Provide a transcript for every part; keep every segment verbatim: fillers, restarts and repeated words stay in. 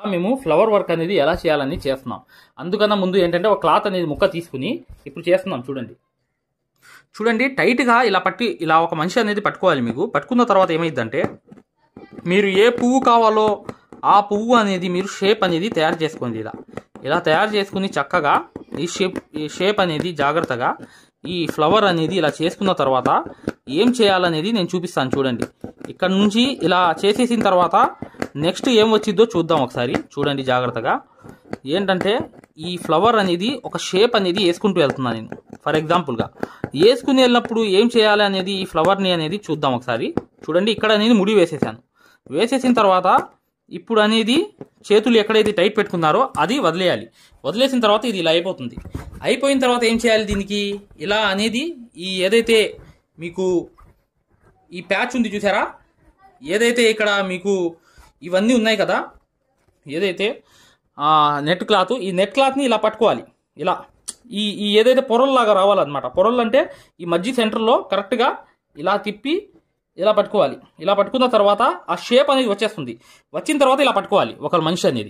మేము flower work అనేది ఎలా చేయాలని చేస్తున్నాం. అందుకన్నా ముందు ఏంటంటే ఒక క్లాత్ అనేది ముక్క తీసుకుని ఇప్పుడు చేస్తున్నాం. చూడండి చూడండి టైట్గా ఇలా పట్టి ఇలా ఒక మనిషి అనేది పట్టుకోవాలి. మీకు పట్టుకున్న తర్వాత ఏమైందంటే మీరు ఏ పువ్వు కావాలో ఆ పువ్వు అనేది మీరు షేప్ అనేది తయారు చేసుకోండి. ఇలా ఇలా తయారు చేసుకుని చక్కగా ఈ షేప్ ఈ షేప్ అనేది జాగ్రత్తగా ఈ ఫ్లవర్ అనేది ఇలా చేసుకున్న తర్వాత ఏం చేయాలనేది నేను చూపిస్తాను. చూడండి ఇక్కడ నుంచి ఇలా చేసేసిన తర్వాత నెక్స్ట్ ఏం వచ్చిందో చూద్దాం ఒకసారి. చూడండి జాగ్రత్తగా ఏంటంటే ఈ ఫ్లవర్ అనేది ఒక షేప్ అనేది వేసుకుంటూ వెళ్తున్నాను నేను. ఫర్ ఎగ్జాంపుల్గా వేసుకుని వెళ్ళినప్పుడు ఏం చేయాలి అనేది ఈ ఫ్లవర్ని అనేది చూద్దాం ఒకసారి. చూడండి ఇక్కడ అనేది ముడి వేసేసాను. వేసేసిన తర్వాత ఇప్పుడు అనేది చేతులు ఎక్కడైతే టైట్ పెట్టుకున్నారో అది వదిలేయాలి. వదిలేసిన తర్వాత ఇది ఇలా అయిపోతుంది. అయిపోయిన తర్వాత ఏం చేయాలి దీనికి ఇలా అనేది ఈ ఏదైతే మీకు ఈ ప్యాచ్ ఉంది చూసారా, ఏదైతే ఇక్కడ మీకు ఇవన్నీ ఉన్నాయి కదా, ఏదైతే నెట్ క్లాత్, ఈ నెట్ క్లాత్ని ఇలా పట్టుకోవాలి. ఇలా ఈ ఈ ఏదైతే పొరల్లాగా రావాలన్నమాట. పొరలు అంటే ఈ మధ్య సెంటర్లో కరెక్ట్గా ఇలా తిప్పి ఇలా పట్టుకోవాలి. ఇలా పట్టుకున్న తర్వాత ఆ షేప్ అనేది వచ్చేస్తుంది. వచ్చిన తర్వాత ఇలా పట్టుకోవాలి ఒక మనిషి అనేది.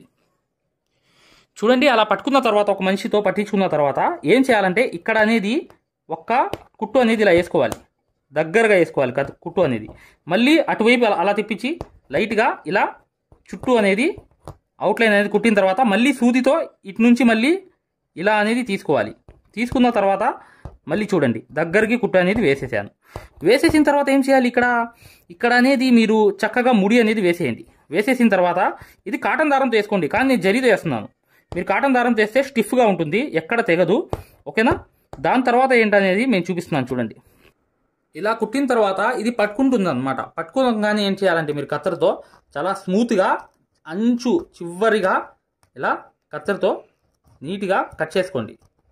చూడండి అలా పట్టుకున్న తర్వాత ఒక మనిషితో పట్టించుకున్న తర్వాత ఏం చేయాలంటే ఇక్కడ అనేది ఒక్క కుట్టు అనేది ఇలా వేసుకోవాలి. దగ్గరగా వేసుకోవాలి కుట్టు అనేది. మళ్ళీ అటువైపు అలా తిప్పించి లైట్గా ఇలా చుట్టూ అనేది అవుట్లైన్ అనేది కుట్టిన తర్వాత మళ్ళీ సూదితో ఇటు నుంచి మళ్ళీ ఇలా అనేది తీసుకోవాలి. తీసుకున్న తర్వాత మళ్ళీ చూడండి దగ్గరికి కుట్టు అనేది వేసేసాను. వేసేసిన తర్వాత ఏం చేయాలి ఇక్కడ ఇక్కడ అనేది మీరు చక్కగా ముడి అనేది వేసేయండి. వేసేసిన తర్వాత ఇది కాటన్ దారంతో వేసుకోండి, కానీ నేను జరీతో వేస్తున్నాను. మీరు కాటన్ దారం చేస్తే స్టిఫ్గా ఉంటుంది, ఎక్కడ తెగదు. ఓకేనా? దాని తర్వాత ఏంటనేది నేను చూపిస్తున్నాను. చూడండి ఇలా కుట్టిన తర్వాత ఇది పట్టుకుంటుంది అనమాట. పట్టుకోగానే ఏం చేయాలంటే మీరు కత్తెరతో చాలా స్మూత్గా అంచు చివరిగా ఇలా కత్తెరతో నీట్గా కట్ చేసుకోండి.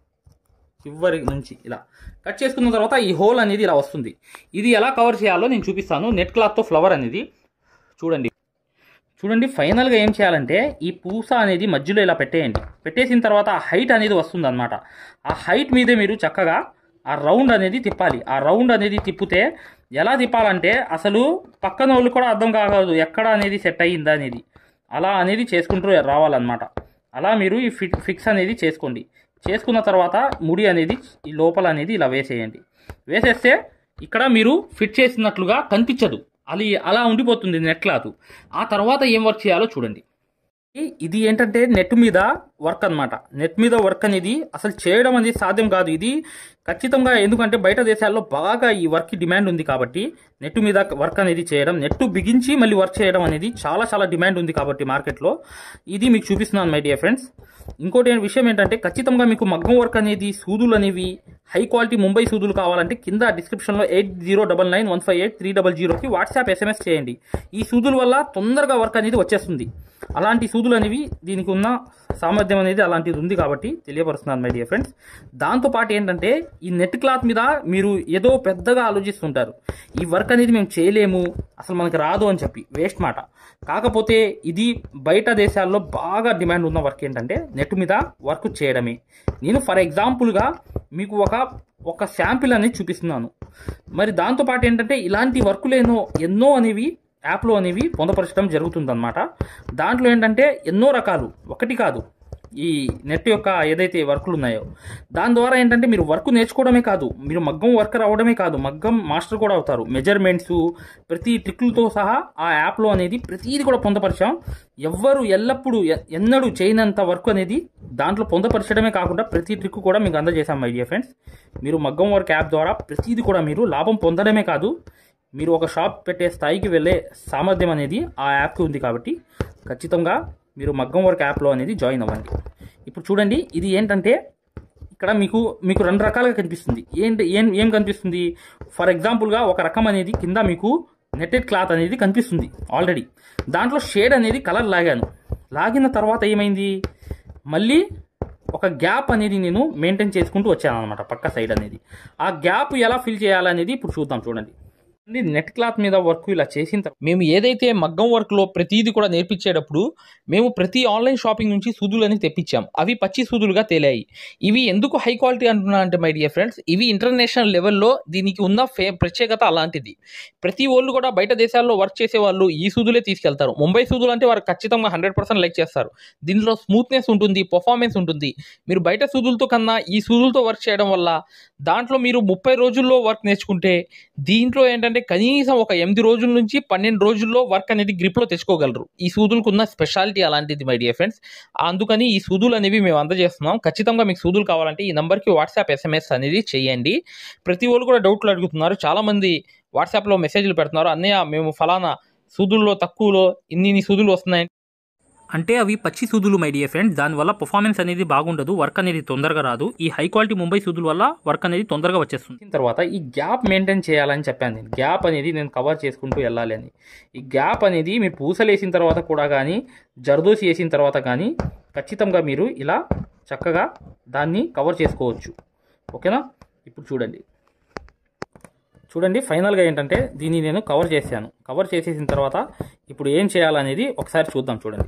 చివరి నుంచి ఇలా కట్ చేసుకున్న తర్వాత ఈ హోల్ అనేది ఇలా వస్తుంది. ఇది ఎలా కవర్ చేయాలో నేను చూపిస్తాను. నెట్ క్లాత్తో ఫ్లవర్ అనేది చూడండి. చూడండి ఫైనల్గా ఏం చేయాలంటే ఈ పూస అనేది మధ్యలో ఇలా పెట్టేయండి. పెట్టేసిన తర్వాత ఆ హైట్ అనేది వస్తుంది అనమాట. ఆ హైట్ మీదే మీరు చక్కగా ఆ రౌండ్ అనేది తిప్పాలి. ఆ రౌండ్ అనేది తిప్పితే ఎలా తిప్పాలంటే అసలు పక్కన వాళ్ళు కూడా అర్థం కాగలదు ఎక్కడ అనేది సెట్ అయ్యిందా అనేది. అలా అనేది చేసుకుంటూ రావాలన్నమాట. అలా మీరు ఈ ఫిట్ ఫిక్స్ అనేది చేసుకోండి. చేసుకున్న తర్వాత ముడి అనేది ఈ లోపల అనేది ఇలా వేసేయండి. వేసేస్తే ఇక్కడ మీరు ఫిట్ చేసినట్లుగా కనిపించదు, అది అలా ఉండిపోతుంది నెట్ క్లాత్. ఆ తర్వాత ఏం వర్క్ చేయాలో చూడండి. ఇది ఏంటంటే నెట్ మీద వర్క్ అనమాట. నెట్ మీద వర్క్ అనేది అసలు చేయడం అనేది సాధ్యం కాదు. ఇది ఖచ్చితంగా ఎందుకంటే బయట దేశాల్లో బాగా ఈ వర్క్ డిమాండ్ ఉంది కాబట్టి నెట్ మీద వర్క్ అనేది చేయడం, నెట్ బిగించి మళ్ళీ వర్క్ చేయడం అనేది చాలా చాలా డిమాండ్ ఉంది కాబట్టి మార్కెట్లో ఇది మీకు చూపిస్తున్నాను మై డియర్ ఫ్రెండ్స్. ఇంకోటి విషయం ఏంటంటే ఖచ్చితంగా మీకు మగ్గం వర్క్ అనేది సూదులు అనేవి హై క్వాలిటీ ముంబై సూదులు కావాలంటే కింద డిస్క్రిప్షన్లో eight zero double nine one five eight three double జీరోకి వాట్సాప్ ఎస్ఎంఎస్ చేయండి. ఈ సూదుల వల్ల తొందరగా వర్క్ అనేది వచ్చేస్తుంది. అలాంటి సూదులు అనేవి దీనికి ఉన్న సామర్థ్యం అనేది అలాంటిది ఉంది కాబట్టి తెలియపరుస్తున్నాను మై డియర్ ఫ్రెండ్స్. దాంతోపాటు ఏంటంటే ఈ నెట్ క్లాత్ మీద మీరు ఏదో పెద్దగా ఆలోచిస్తుంటారు, ఈ వర్క్ అనేది మేము చేయలేము అసలు మనకి రాదు అని చెప్పి వేస్ట్ మాట. కాకపోతే ఇది బయట దేశాల్లో బాగా డిమాండ్ ఉన్న వర్క్ ఏంటంటే నెట్ మీద వర్క్ చేయడమే. నేను ఫర్ ఎగ్జాంపుల్గా మీకు ఒక ఒక శాంపిల్ అనేది చూపిస్తున్నాను. మరి దాంతోపాటు ఏంటంటే ఇలాంటి వర్కులు ఎన్నో ఎన్నో అనేవి యాప్లో అనేవి పొందపరచడం జరుగుతుందన్నమాట. దాంట్లో ఏంటంటే ఎన్నో రకాలు, ఒకటి కాదు ఈ నెట్ యొక్క ఏదైతే వర్కులు ఉన్నాయో దాని ద్వారా ఏంటంటే మీరు వర్క్ నేర్చుకోవడమే కాదు, మీరు మగ్గం వర్కర్ అవ్వడమే కాదు, మగ్గం మాస్టర్ కూడా అవుతారు. మెజర్మెంట్స్ ప్రతి ట్రిక్లతో సహా ఆ యాప్లో అనేది ప్రతిదీ కూడా పొందపరిచాం. ఎవ్వరు ఎల్లప్పుడూ ఎన్నడూ చేయనంత వర్క్ అనేది దాంట్లో పొందపరచడమే కాకుండా ప్రతి ట్రిక్ కూడా మీకు అందజేశాం మై డియర్ ఫ్రెండ్స్. మీరు మగ్గం వర్క్ యాప్ ద్వారా ప్రతిదీ కూడా మీరు లాభం పొందడమే కాదు, మీరు ఒక షాప్ పెట్టే స్థాయికి వెళ్ళే సామర్థ్యం అనేది ఆ యాప్కి ఉంది కాబట్టి ఖచ్చితంగా మీరు మగ్గం వర్క్ యాప్లో అనేది జాయిన్ అవ్వండి. ఇప్పుడు చూడండి ఇది ఏంటంటే ఇక్కడ మీకు మీకు రెండు రకాలుగా కనిపిస్తుంది. ఏంటి ఏం ఏం కనిపిస్తుంది ఫర్ ఎగ్జాంపుల్గా ఒక రకం అనేది కింద మీకు నెట్టెడ్ క్లాత్ అనేది కనిపిస్తుంది ఆల్రెడీ. దాంట్లో షేడ్ అనేది కలర్ లాగాను. లాగిన తర్వాత ఏమైంది మళ్ళీ ఒక గ్యాప్ అనేది నేను మెయింటైన్ చేసుకుంటూ వచ్చాను అనమాట పక్క సైడ్ అనేది. ఆ గ్యాప్ ఎలా ఫిల్ చేయాలనేది ఇప్పుడు చూద్దాం. చూడండి నెట్ క్లాత్ మీద వర్క్ ఇలా చేసిన తర్వాత మేము ఏదైతే మగ్గం వర్క్లో ప్రతిదీ కూడా నేర్పించేటప్పుడు మేము ప్రతి ఆన్లైన్ షాపింగ్ నుంచి సూదులని తెప్పించాం. అవి పచ్చి సూదులుగా తేలాయి. ఇవి ఎందుకు హై క్వాలిటీ అంటున్నా అంటే మై డియర్ ఫ్రెండ్స్, ఇవి ఇంటర్నేషనల్ లెవెల్లో దీనికి ఉన్న ఫే ప్రత్యేకత అలాంటిది. ప్రతి వాళ్ళు కూడా బయట దేశాల్లో వర్క్ చేసే వాళ్ళు ఈ సూదులే తీసుకెళ్తారు. ముంబై సూదులు అంటే వారు ఖచ్చితంగా హండ్రెడ్ పర్సెంట్ లైక్ చేస్తారు. దీనిలో స్మూత్నెస్ ఉంటుంది, పర్ఫార్మెన్స్ ఉంటుంది. మీరు బయట సూదులతో కన్నా ఈ సూదులతో వర్క్ చేయడం వల్ల దాంట్లో మీరు ముప్పై రోజుల్లో వర్క్ నేర్చుకుంటే దీంట్లో ఏంటంటే కనీసం ఒక ఎనిమిది రోజుల నుంచి పన్నెండు రోజుల్లో వర్క్ అనేది గ్రిప్లో తెచ్చుకోగలరు. ఈ సూదులకు ఉన్న స్పెషాలిటీ అలాంటిది మై డియర్ ఫ్రెండ్స్. అందుకని ఈ సూదులు అనేవి మేము అందజేస్తున్నాం. ఖచ్చితంగా మీకు సూదులు కావాలంటే ఈ నెంబర్కి వాట్సాప్ ఎస్ఎంఎస్ అనేది చేయండి. ప్రతి వాళ్ళు కూడా డౌట్లు అడుగుతున్నారు. చాలామంది వాట్సాప్లో మెసేజ్లు పెడుతున్నారు, అన్నయ్య మేము ఫలానా సూదుల్లో తక్కువలో ఇన్ని సూదులు వస్తున్నాయి అంటే అవి పచ్చి సూదులు మై డియర్ ఫ్రెండ్స్. దానివల్ల పర్ఫార్మెన్స్ అనేది బాగుండదు, వర్క్ అనేది తొందరగా రాదు. ఈ హై క్వాలిటీ ముంబై సూదుల వల్ల వర్క్ అనేది తొందరగా వచ్చేస్తుంది. తర్వాత ఈ గ్యాప్ మెయింటైన్ చేయాలని చెప్పాను నేను. గ్యాప్ అనేది నేను కవర్ చేసుకుంటూ వెళ్ళాలి అని. ఈ గ్యాప్ అనేది మీరు పూసలు వేసిన తర్వాత కూడా కానీ జర్దోసి వేసిన తర్వాత కానీ ఖచ్చితంగా మీరు ఇలా చక్కగా దాన్ని కవర్ చేసుకోవచ్చు. ఓకేనా? ఇప్పుడు చూడండి చూడండి ఫైనల్గా ఏంటంటే దీన్ని నేను కవర్ చేశాను. కవర్ చేసేసిన తర్వాత ఇప్పుడు ఏం చేయాలనేది ఒకసారి చూద్దాం. చూడండి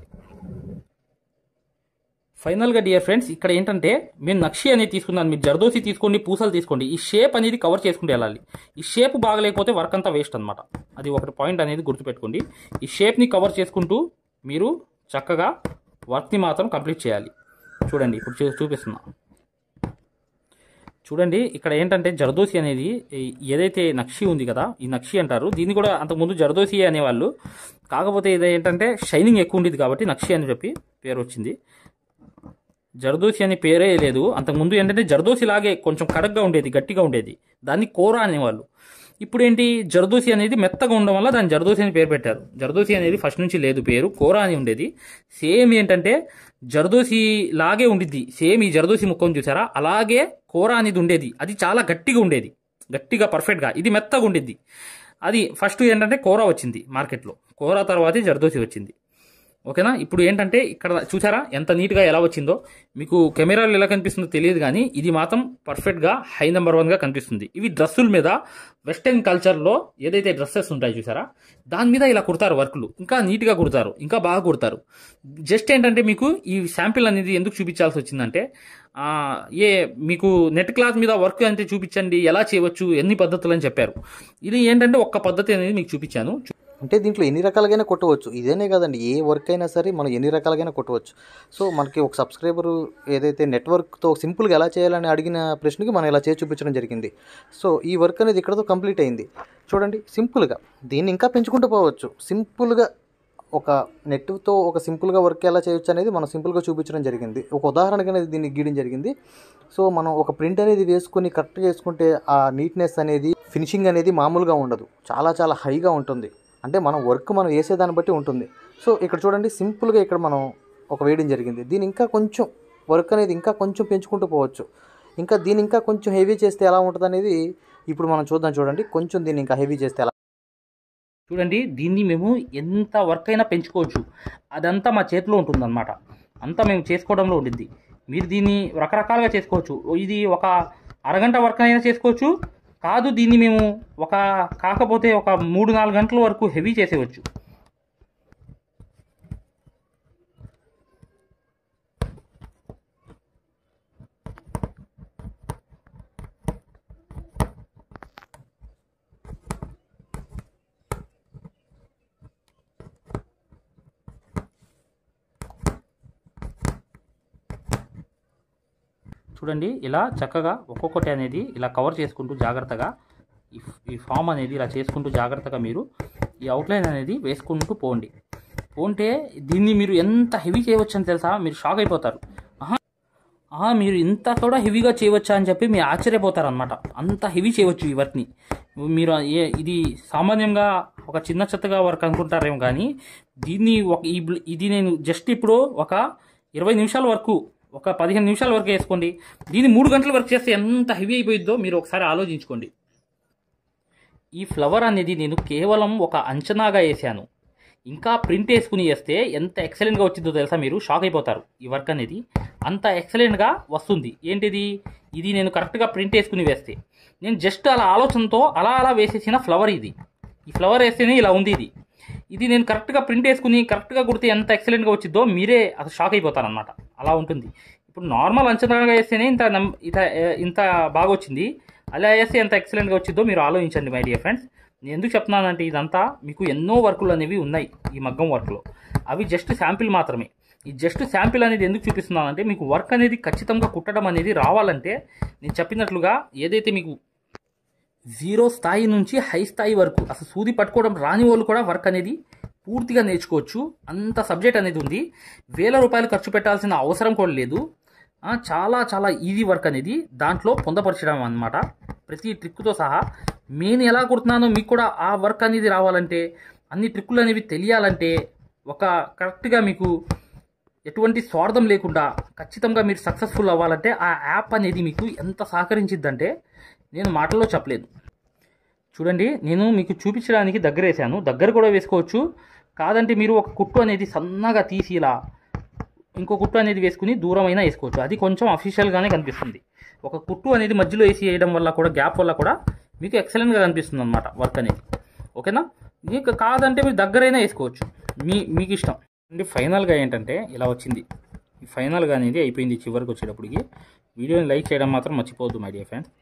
ఫైనల్గా డియర్ ఫ్రెండ్స్, ఇక్కడ ఏంటంటే మేము నక్షి అనేది తీసుకున్నాను. మీరు జర్దోసి తీసుకోండి, పూసలు తీసుకోండి, ఈ షేప్ అనేది కవర్ చేసుకుంటూ వెళ్ళాలి. ఈ షేప్ బాగలేకపోతే వర్క్ అంతా వేస్ట్ అనమాట. అది ఒకటి పాయింట్ అనేది గుర్తుపెట్టుకోండి. ఈ షేప్ని కవర్ చేసుకుంటూ మీరు చక్కగా వర్క్ని మాత్రం కంప్లీట్ చేయాలి. చూడండి ఇప్పుడు చూ చూపిస్తున్నా చూడండి ఇక్కడ ఏంటంటే జర్దోసి అనేది ఏదైతే నక్షి ఉంది కదా, ఈ నక్షి అంటారు. దీన్ని కూడా అంతకుముందు జర్దోసి అనేవాళ్ళు. కాకపోతే ఇది ఏంటంటే షైనింగ్ ఎక్కువ ఉండేది కాబట్టి నక్షి అని చెప్పి పేరు వచ్చింది. జర్దోసి అని పేరే లేదు. అంతకుముందు ఏంటంటే జర్దోసి లాగే కొంచెం కడగ్గా ఉండేది, గట్టిగా ఉండేది. దాన్ని కోరా అనేవాళ్ళు. ఇప్పుడు ఏంటి, జర్దోసి అనేది మెత్తగా ఉండడం వల్ల దాన్ని జర్దోసి అని పేరు పెట్టారు. జర్దోసి అనేది ఫస్ట్ నుంచి లేదు పేరు, కోరా అని ఉండేది. సేమ్ ఏంటంటే జర్దోసి లాగే ఉండిద్ది. సేమ్ ఈ జర్దోసి ముక్కను చూసారా, అలాగే కోరా అనేది ఉండేది. అది చాలా గట్టిగా ఉండేది, గట్టిగా పర్ఫెక్ట్గా. ఇది మెత్తగా ఉండిద్ది. అది ఫస్ట్ ఏంటంటే కోరా వచ్చింది మార్కెట్లో. కోరా తర్వాతే జర్దోసి వచ్చింది. ఓకేనా? ఇప్పుడు ఏంటంటే ఇక్కడ చూసారా ఎంత నీట్గా ఎలా వచ్చిందో. మీకు కెమెరాలు ఎలా కనిపిస్తుందో తెలియదు కానీ ఇది మాత్రం పర్ఫెక్ట్గా హై నెంబర్ వన్గా కనిపిస్తుంది. ఇవి డ్రెస్సుల మీద వెస్టర్న్ కల్చర్లో ఏదైతే డ్రెస్సెస్ ఉంటాయి చూసారా, దాని మీద ఇలా కుడతారు వర్క్లు. ఇంకా నీట్గా కుడతారు, ఇంకా బాగా కుడతారు. జస్ట్ ఏంటంటే మీకు ఈ శాంపిల్ అనేది ఎందుకు చూపించాల్సి వచ్చిందంటే, ఏ మీకు నెట్ క్లాత్ మీద వర్క్ అంటే చూపించండి, ఎలా చేయవచ్చు, ఎన్ని పద్ధతులు అని చెప్పారు. ఇది ఏంటంటే ఒక్క పద్ధతి అనేది మీకు చూపించాను. అంటే దీంట్లో ఎన్ని రకాలుగానే కొట్టవచ్చు. ఇదేనే కదండి, ఏ వర్క్ అయినా సరే మనం ఎన్ని రకాలుగానే కొట్టవచ్చు. సో మనకి ఒక సబ్స్క్రైబరు ఏదైతే నెట్వర్క్తో సింపుల్గా ఎలా చేయాలని అడిగిన ప్రశ్నకి మనం ఇలా చేసి చూపించడం జరిగింది. సో ఈ వర్క్ అనేది ఇక్కడతో కంప్లీట్ అయింది. చూడండి సింపుల్గా దీన్ని ఇంకా పెంచుకుంటూ పోవచ్చు. సింపుల్గా ఒక నెట్తో ఒక సింపుల్గా వర్క్ ఎలా చేయొచ్చు అనేది మనం సింపుల్గా చూపించడం జరిగింది. ఒక ఉదాహరణగా అనేది దీన్ని గీయడం జరిగింది. సో మనం ఒక ప్రింట్ అనేది వేసుకొని కరెక్ట్ చేసుకుంటే ఆ నీట్నెస్ అనేది, ఫినిషింగ్ అనేది మామూలుగా ఉండదు, చాలా చాలా హైగా ఉంటుంది. అంటే మనం వర్క్ మనం వేసేదాన్ని బట్టి ఉంటుంది. సో ఇక్కడ చూడండి సింపుల్గా ఇక్కడ మనం ఒక వేయడం జరిగింది. దీని ఇంకా కొంచెం వర్క్ అనేది ఇంకా కొంచెం పెంచుకుంటూ పోవచ్చు. ఇంకా దీన్ని ఇంకా కొంచెం హెవీ చేస్తే ఎలా ఉంటుంది అనేది ఇప్పుడు మనం చూద్దాం. చూడండి కొంచెం దీన్ని ఇంకా హెవీ చేస్తే ఎలా. చూడండి దీన్ని మేము ఎంత వర్క్ అయినా పెంచుకోవచ్చు. అదంతా మా చేతిలో ఉంటుందన్నమాట. అంతా మేము చేసుకోవడంలో ఉండిద్ది. మీరు దీన్ని రకరకాలుగా చేసుకోవచ్చు. ఇది ఒక అరగంట వర్క్ అయినా చేసుకోవచ్చు. కాదు దీన్ని మేము ఒక కాకపోతే ఒక మూడు నాలుగు గంటల వరకు హెవీ చేసేవచ్చు. చూడండి ఇలా చక్కగా ఒక్కొక్కటి అనేది ఇలా కవర్ చేసుకుంటూ జాగ్రత్తగా ఈ ఫామ్ అనేది ఇలా చేసుకుంటూ జాగ్రత్తగా మీరు ఈ అవుట్లైన్ అనేది వేసుకుంటూ పోండి. పోంటే దీన్ని మీరు ఎంత హెవీ చేయవచ్చు అని తెలుసా, మీరు షాక్ అయిపోతారు. ఆహా మీరు ఇంత కూడా హెవీగా చేయవచ్చా అని చెప్పి మీరు ఆశ్చర్యపోతారు అనమాట. అంత హెవీ చేయవచ్చు ఈ వర్క్ని మీరు. ఏ ఇది సామాన్యంగా ఒక చిన్న చెత్తగా వర్క్ అనుకుంటారేమో కానీ దీన్ని ఒక ఇది నేను జస్ట్ ఇప్పుడు ఒక ఇరవై నిమిషాల వరకు ఒక పదిహేను నిమిషాల వరకు వేసుకోండి. దీన్ని మూడు గంటల వర్క్ చేస్తే ఎంత హెవీ అయిపోయిద్దో మీరు ఒకసారి ఆలోచించుకోండి. ఈ ఫ్లవర్ అనేది నేను కేవలం ఒక అంచనాగా వేసాను. ఇంకా ప్రింట్ వేసుకుని వేస్తే ఎంత ఎక్సలెంట్గా వచ్చిందో తెలుసా, మీరు షాక్ అయిపోతారు. ఈ వర్క్ అనేది అంత ఎక్సలెంట్గా వస్తుంది. ఏంటిది, ఇది నేను కరెక్ట్గా ప్రింట్ వేసుకుని వేస్తే, నేను జస్ట్ అలా ఆలోచనతో అలా అలా వేసేసిన ఫ్లవర్ ఇది. ఈ ఫ్లవర్ వేస్తేనే ఇలా ఉంది ఇది. ఇది నేను కరెక్ట్గా ప్రింట్ వేసుకుని కరెక్ట్గా కుడితే ఎంత ఎక్సలెంట్గా వచ్చిందో మీరే అసలు షాక్ అయిపోతారనమాట. అలా ఉంటుంది. ఇప్పుడు నార్మల్ అంచనాగా వేస్తేనే ఇంత నమ్ ఇంత ఇంత బాగా వచ్చింది, అలా వేస్తే ఎంత ఎక్సలెంట్గా వచ్చిందో మీరు ఆలోచించండి మై డియర్ ఫ్రెండ్స్. నేను ఎందుకు చెప్తున్నానంటే ఇదంతా మీకు ఎన్నో వర్కులు అనేవి ఉన్నాయి ఈ మగ్గం వర్క్లో, అవి జస్ట్ శాంపిల్ మాత్రమే. ఈ జస్ట్ శాంపిల్ అనేది ఎందుకు చూపిస్తున్నానంటే మీకు వర్క్ అనేది ఖచ్చితంగా కుట్టడం అనేది రావాలంటే నేను చెప్పినట్లుగా ఏదైతే మీకు జీరో స్థాయి నుంచి హై స్థాయి వరకు అసలు సూది పట్టుకోవడం రాని వాళ్ళు కూడా వర్క్ అనేది పూర్తిగా నేర్చుకోవచ్చు. అంత సబ్జెక్ట్ అనేది ఉంది. వేల రూపాయలు ఖర్చు పెట్టాల్సిన అవసరం కూడా లేదు. చాలా చాలా ఈజీ వర్క్ అనేది దాంట్లో పొందపరచడం అన్నమాట, ప్రతి ట్రిక్తో సహా. నేను ఎలా కుడుతున్నానో మీకు కూడా ఆ వర్క్ అనేది రావాలంటే, అన్ని ట్రిక్కులు అనేవి తెలియాలంటే, ఒక కరెక్ట్గా మీకు ఎటువంటి స్వార్థం లేకుండా ఖచ్చితంగా మీరు సక్సెస్ఫుల్ అవ్వాలంటే ఆ యాప్ అనేది మీకు ఎంత సహకరించిద్దంటే నేను మాటల్లో చెప్పలేదు. చూడండి, నేను మీకు చూపించడానికి దగ్గర వేసాను, దగ్గర కూడా వేసుకోవచ్చు. కాదంటే మీరు ఒక కుట్టు అనేది సన్నగా తీసి ఇలా ఇంకో కుట్టు అనేది వేసుకుని దూరం అయినా వేసుకోవచ్చు. అది కొంచెం అఫీషియల్గానే కనిపిస్తుంది. ఒక కుట్టు అనేది మధ్యలో వేసి వేయడం వల్ల కూడా, గ్యాప్ వల్ల కూడా మీకు ఎక్సలెంట్గా కనిపిస్తుంది అనమాట వర్క్ అనేది. ఓకేనా? మీకు కాదంటే మీరు దగ్గరైనా వేసుకోవచ్చు, మీ మీకు ఇష్టం. అంటే ఫైనల్గా ఏంటంటే ఇలా వచ్చింది. ఈ ఫైనల్గా అనేది అయిపోయింది. చివరికి వచ్చేటప్పటికి వీడియోని లైక్ చేయడం మాత్రం మర్చిపోవద్దు మై డియర్ ఫ్రెండ్స్.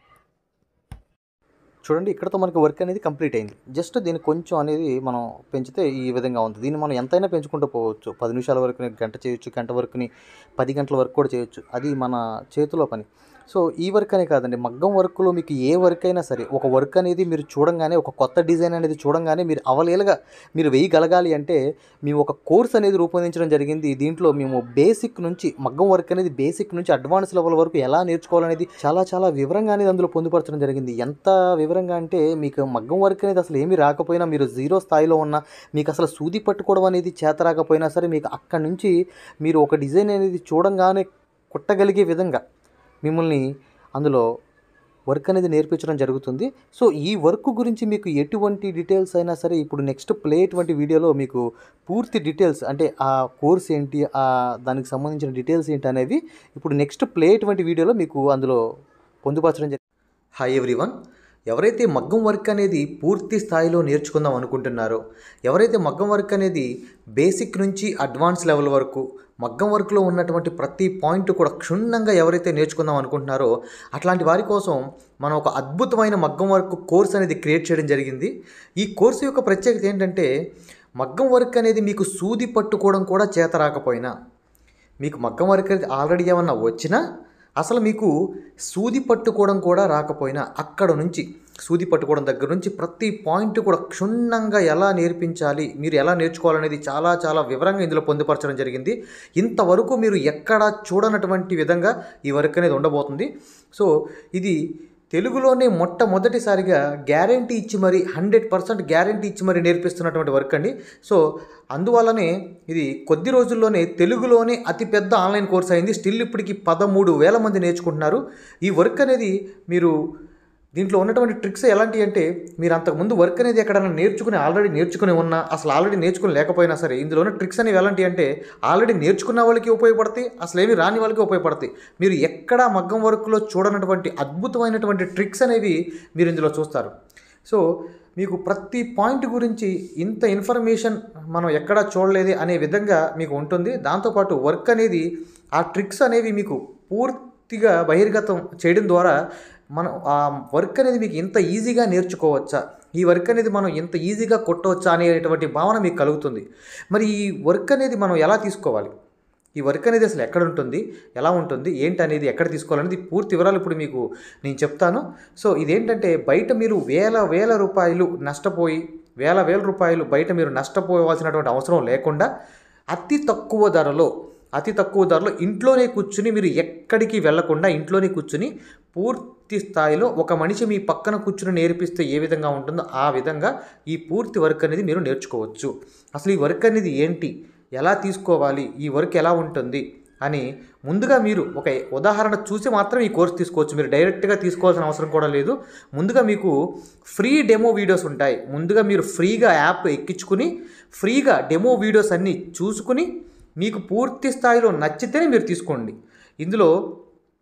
చూడండి, ఇక్కడతో మనకి వర్క్ అనేది కంప్లీట్ అయింది. జస్ట్ దీన్ని కొంచెం అనేది మనం పెంచితే ఈ విధంగా ఉంది. దీన్ని మనం ఎంతైనా పెంచుకుంటూ పోవచ్చు. పది నిమిషాల వరకు గంట చేయొచ్చు, గంట వరకుని పది గంటల వరకు కూడా చేయొచ్చు. అది మన చేతిలో పని. సో ఈ వర్క్ అనే కాదండి, మగ్గం వర్క్లో మీకు ఏ వర్క్ అయినా సరే, ఒక వర్క్ అనేది మీరు చూడంగానే, ఒక కొత్త డిజైన్ అనేది చూడంగానే మీరు అవలేలుగా మీరు వేయగలగాలి అంటే మేము ఒక కోర్స్ అనేది రూపొందించడం జరిగింది. దీంట్లో మేము బేసిక్ నుంచి, మగ్గం వర్క్ అనేది బేసిక్ నుంచి అడ్వాన్స్ లెవెల్ వరకు ఎలా నేర్చుకోవాలనేది చాలా చాలా వివరంగా అనేది అందులో పొందుపరచడం జరిగింది. ఎంత వివరంగా అంటే మీకు మగ్గం వర్క్ అనేది అసలు ఏమీ రాకపోయినా, మీరు జీరో స్థాయిలో ఉన్న, మీకు అసలు సూది పట్టుకోవడం అనేది చేత రాకపోయినా సరే, మీకు అక్కడి నుంచి మీరు ఒక డిజైన్ అనేది చూడంగానే కుట్టగలిగే విధంగా మిమ్మల్ని అందులో వర్క్ అనేది నేర్పించడం జరుగుతుంది. సో ఈ వర్క్ గురించి మీకు ఎటువంటి డీటెయిల్స్ అయినా సరే ఇప్పుడు నెక్స్ట్ ప్లే అటువంటి వీడియోలో మీకు పూర్తి డీటెయిల్స్, అంటే ఆ కోర్స్ ఏంటి, ఆ దానికి సంబంధించిన డీటెయిల్స్ ఏంటి అనేవి ఇప్పుడు నెక్స్ట్ ప్లే అటువంటి వీడియోలో మీకు అందులో పొందుపరచడం జరిగింది. హాయ్ ఎవ్రీవన్, ఎవరైతే మగ్గం వర్క్ అనేది పూర్తి స్థాయిలో నేర్చుకుందాం అనుకుంటున్నారో, ఎవరైతే మగ్గం వర్క్ అనేది బేసిక్ నుంచి అడ్వాన్స్ లెవెల్ వరకు మగ్గం వర్క్లో ఉన్నటువంటి ప్రతి పాయింట్ కూడా క్షుణ్ణంగా ఎవరైతే నేర్చుకుందాం అనుకుంటున్నారో అట్లాంటి వారి కోసం మనం ఒక అద్భుతమైన మగ్గం వర్క్ కోర్స్ అనేది క్రియేట్ చేయడం జరిగింది. ఈ కోర్సు యొక్క ప్రత్యేకత ఏంటంటే, మగ్గం వర్క్ అనేది మీకు సూది పట్టుకోవడం కూడా చేత రాకపోయినా, మీకు మగ్గం వర్క్ అనేది ఆల్రెడీ ఏమన్నా వచ్చినా, అసలు మీకు సూది పట్టుకోవడం కూడా రాకపోయినా, అక్కడ నుంచి సూది పట్టుకోవడం దగ్గర నుంచి ప్రతి పాయింట్ కూడా క్షుణ్ణంగా ఎలా నేర్పించాలి, మీరు ఎలా నేర్చుకోవాలనేది చాలా చాలా వివరంగా ఇందులో పొందుపరచడం జరిగింది. ఇంతవరకు మీరు ఎక్కడా చూడనటువంటి విధంగా ఈ వర్క్ అనేది ఉండబోతుంది. సో ఇది తెలుగులోనే మొట్టమొదటిసారిగా గ్యారంటీ ఇచ్చి మరి హండ్రెడ్ పర్సెంట్ గ్యారంటీ ఇచ్చి మరి నేర్పిస్తున్నటువంటి వర్క్ అండి. సో అందువల్లనే ఇది కొద్ది రోజుల్లోనే తెలుగులోనే అతిపెద్ద ఆన్లైన్ కోర్స్ అయింది. స్టిల్ ఇప్పటికి పదమూడు వేల మంది నేర్చుకుంటున్నారు. ఈ వర్క్ అనేది మీరు దీంట్లో ఉన్నటువంటి ట్రిక్స్ ఎలాంటివి అంటే, మీరు అంతకుముందు వర్క్ అనేది ఎక్కడైనా నేర్చుకుని ఆల్రెడీ నేర్చుకుని ఉన్నా, అసలు ఆల్రెడీ నేర్చుకుని లేకపోయినా సరే, ఇందులో ఉన్న ట్రిక్స్ అనేవి ఎలాంటివి అంటే ఆల్రెడీ నేర్చుకున్న వాళ్ళకి ఉపయోగపడతాయి, అసలు ఏమి రాని వాళ్ళకి ఉపయోగపడతాయి. మీరు ఎక్కడా మగ్గం వర్క్లో చూడనటువంటి అద్భుతమైనటువంటి ట్రిక్స్ అనేవి మీరు ఇందులో చూస్తారు. సో మీకు ప్రతి పాయింట్ గురించి ఇంత ఇన్ఫర్మేషన్ మనం ఎక్కడా చూడలేదు అనే విధంగా మీకు ఉంటుంది. దాంతోపాటు వర్క్ అనేది, ఆ ట్రిక్స్ అనేవి మీకు పూర్తిగా బహిర్గతం చేయడం ద్వారా మనం ఆ వర్క్ అనేది మీకు ఇంత ఈజీగా నేర్చుకోవచ్చా, ఈ వర్క్ అనేది మనం ఇంత ఈజీగా కొట్టవచ్చా అనేటువంటి భావన మీకు కలుగుతుంది. మరి ఈ వర్క్ అనేది మనం ఎలా తీసుకోవాలి, ఈ వర్క్ అనేది అసలు ఎక్కడ ఉంటుంది, ఎలా ఉంటుంది, ఏంటి అనేది ఎక్కడ తీసుకోవాలనేది పూర్తి వివరాలు ఇప్పుడు మీకు నేను చెప్తాను. సో ఇదేంటంటే, బయట మీరు వేల వేల రూపాయలు నష్టపోయి, వేల వేల రూపాయలు బయట మీరు నష్టపోవాల్సినటువంటి అవసరం లేకుండా అతి తక్కువ ధరలో అతి తక్కువ ధరలో ఇంట్లోనే కూర్చుని, మీరు ఎక్కడికి వెళ్లకుండా ఇంట్లోనే కూర్చుని పూర్తి స్థాయిలో ఒక మనిషి మీ పక్కన కూర్చుని నేర్పిస్తే ఏ విధంగా ఉంటుందో ఆ విధంగా ఈ పూర్తి వర్క్ అనేది మీరు నేర్చుకోవచ్చు. అసలు ఈ వర్క్ అనేది ఏంటి, ఎలా తీసుకోవాలి, ఈ వర్క్ ఎలా ఉంటుంది అని ముందుగా మీరు ఒక ఉదాహరణ చూసి మాత్రం ఈ కోర్స్ తీసుకోవచ్చు. మీరు డైరెక్ట్గా తీసుకోవాల్సిన అవసరం కూడా లేదు. ముందుగా మీకు ఫ్రీ డెమో వీడియోస్ ఉంటాయి. ముందుగా మీరు ఫ్రీగా యాప్ ఎక్కించుకుని ఫ్రీగా డెమో వీడియోస్ అన్నీ చూసుకుని మీకు పూర్తి స్థాయిలో నచ్చితేనే మీరు తీసుకోండి. ఇందులో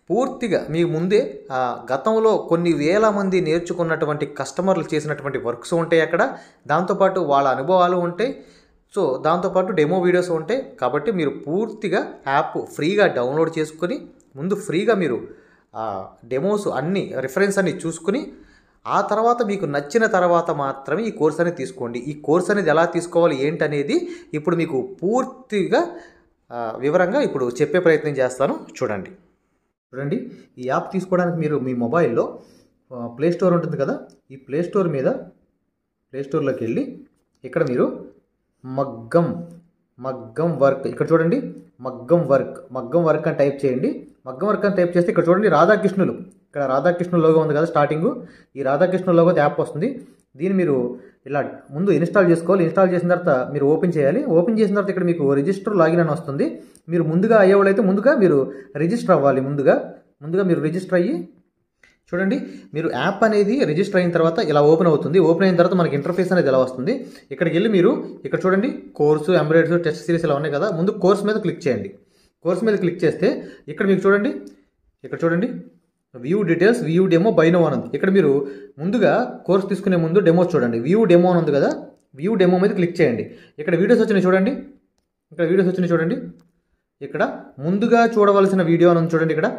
పూర్తిగా మీ ముందే ఆ, గతంలో కొన్ని వేల మంది నేర్చుకున్నటువంటి కస్టమర్లు చేసినటువంటి వర్క్స్ ఉంటాయి అక్కడ. దాంతోపాటు వాళ్ళ అనుభవాలు ఉంటాయి. సో దాంతోపాటు డెమో వీడియోస్ ఉంటాయి. కాబట్టి మీరు పూర్తిగా యాప్ ఫ్రీగా డౌన్లోడ్ చేసుకొని ముందు ఫ్రీగా మీరు డెమోస్ అన్నీ రిఫరెన్స్ అన్ని చూసుకుని ఆ తర్వాత మీకు నచ్చిన తర్వాత మాత్రమే ఈ కోర్స్ అనేది తీసుకోండి. ఈ కోర్స్ అనేది ఎలా తీసుకోవాలి ఏంటనేది ఇప్పుడు మీకు పూర్తిగా ఆ, వివరంగా ఇప్పుడు చెప్పే ప్రయత్నం చేస్తాను. చూడండి చూడండి ఈ యాప్ తీసుకోవడానికి మీరు మీ మొబైల్లో ప్లే స్టోర్ ఉంటుంది కదా, ఈ ప్లే స్టోర్ మీద ప్లే స్టోర్లోకి వెళ్ళి ఇక్కడ మీరు మగ్గం మగ్గం వర్క్ ఇక్కడ చూడండి, మగ్గం వర్క్ మగ్గం వర్క్ అని టైప్ చేయండి. మగ్గం వర్క్ అని టైప్ చేస్తే ఇక్కడ చూడండి రాధాకృష్ణులు, ఇక్కడ రాధాకృష్ణుల లోగో ఉంది కదా స్టార్టింగ్, ఈ రాధాకృష్ణుల లోగో యాప్ వస్తుంది. దీన్ని మీరు ఇలా ముందు ఇన్స్టాల్ చేసుకోవాలి. ఇన్స్టాల్ చేసిన తర్వాత మీరు ఓపెన్ చేయాలి. ఓపెన్ చేసిన తర్వాత ఇక్కడ మీకు రిజిస్టర్ లాగిన్ అని వస్తుంది. మీరు ముందుగా అయ్యేవాళ్ళైతే ముందుగా మీరు రిజిస్టర్ అవ్వాలి. ముందుగా ముందుగా మీరు రిజిస్టర్ అయ్యి చూడండి, మీరు యాప్ అనేది రిజిస్టర్ అయిన తర్వాత ఇలా ఓపెన్ అవుతుంది. ఓపెన్ అయిన తర్వాత మనకి ఇంటర్ఫేస్ అనేది ఇలా వస్తుంది. ఇక్కడికి వెళ్ళి మీరు ఇక్కడ చూడండి కోర్సు, ఎంబ్రాయిడరీస్, టెస్ట్ సిరీస్ ఇలా ఉన్నాయి కదా, ముందు కోర్స్ మీద క్లిక్ చేయండి. కోర్స్ మీద క్లిక్ చేస్తే ఇక్కడ మీకు చూడండి, ఇక్కడ చూడండి view details, view demo buy now అని ఉంది. ఇక్కడ మీరు ముందుగా కోర్స్ తీసుకునే ముందు డెమోస్ చూడండి. వ్యూ డెమో అని ఉంది కదా, వ్యూ డెమో మీద క్లిక్ చేయండి. ఇక్కడ వీడియోస్ వచ్చినాయి చూడండి, ఇక్కడ వీడియోస్ వచ్చినాయి చూడండి. ఇక్కడ ముందుగా చూడవలసిన వీడియో అని ఉంది చూడండి. ఇక్కడ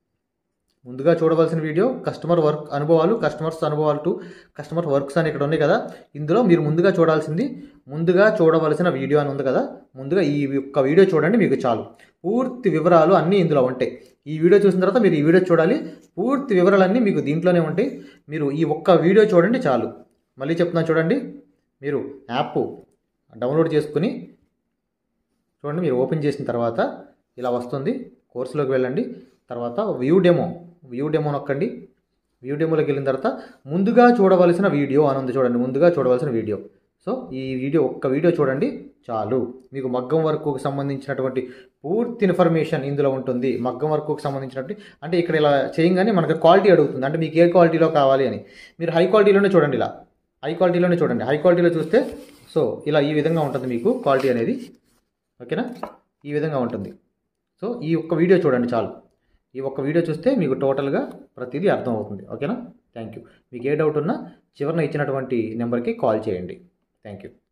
ముందుగా చూడవలసిన వీడియో కస్టమర్ వర్క్ అనుభవాలు, కస్టమర్స్ అనుభవాలు టు కస్టమర్ వర్క్స్ అని ఇక్కడ ఉన్నాయి కదా. ఇందులో మీరు ముందుగా చూడాల్సింది ముందుగా చూడవలసిన వీడియో అని ఉంది కదా, ముందుగా ఈ ఒక్క వీడియో చూడండి, మీకు చాలు. పూర్తి వివరాలు అన్నీ ఇందులో ఉంటాయి. ఈ వీడియో చూసిన తర్వాత మీరు ఈ వీడియో చూడాలి. పూర్తి వివరాలన్నీ మీకు దీంట్లోనే ఉంటాయి. మీరు ఈ ఒక్క వీడియో చూడండి చాలు. మళ్ళీ చెప్తున్నాను చూడండి, మీరు యాప్ డౌన్లోడ్ చేసుకుని చూడండి, మీరు ఓపెన్ చేసిన తర్వాత ఇలా వస్తుంది. కోర్సులోకి వెళ్ళండి. తర్వాత వ్యూ డెమో వ్యూ డెమో నొక్కండి. వ్యూ డెమోలోకి వెళ్ళిన తర్వాత ముందుగా చూడవలసిన వీడియో అని ఉంది చూడండి, ముందుగా చూడవలసిన వీడియో. సో ఈ వీడియో ఒక్క వీడియో చూడండి చాలు. మీకు మగ్గం వర్క్కు సంబంధించినటువంటి పూర్తి ఇన్ఫర్మేషన్ ఇందులో ఉంటుంది. మగ్గం వర్క్కు సంబంధించినటువంటి అంటే ఇక్కడ ఇలా చేయగానే మనకు క్వాలిటీ అడుగుతుంది, అంటే మీకు ఏ క్వాలిటీలో కావాలి అని. మీరు హై క్వాలిటీలోనే చూడండి, ఇలా హై క్వాలిటీలోనే చూడండి. హై క్వాలిటీలో చూస్తే సో ఇలా ఈ విధంగా ఉంటుంది మీకు క్వాలిటీ అనేది. ఓకేనా, ఈ విధంగా ఉంటుంది. సో ఈ ఒక్క వీడియో చూడండి చాలు. ఈ ఒక్క వీడియో చూస్తే మీకు టోటల్గా ప్రతిదీ అర్థమవుతుంది. ఓకేనా, థ్యాంక్ యూ. మీకు ఏ డౌట్ ఉన్నా చివరిన ఇచ్చినటువంటి నెంబర్కి కాల్ చేయండి. Thank you.